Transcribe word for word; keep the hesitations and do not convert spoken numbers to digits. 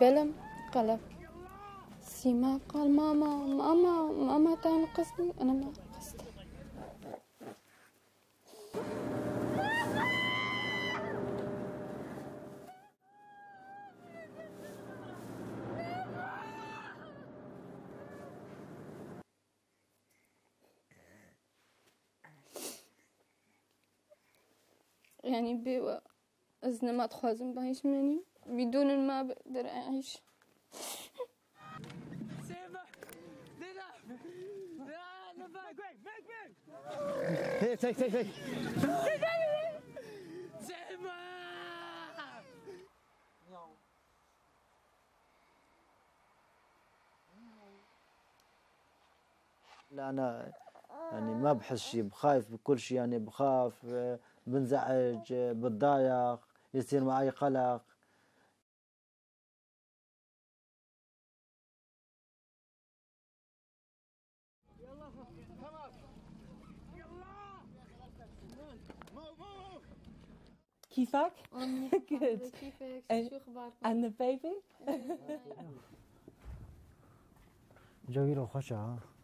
بلم قلب سيما قال ماما ماما ماما تنقصني أنا ما قصت. يعني بي أزنا ما تخوازم بعيش مني بدون ما بقدر أعيش. هي تك تك تك لا أنا يعني ما بحس شيء، بخايف بكل شيء، يعني بخاف، بنزعج، بتضايق، يصير معي قلق. كيفك؟ Good. كيفك؟ شو أخباركم؟ And the baby? جميل وخشعة.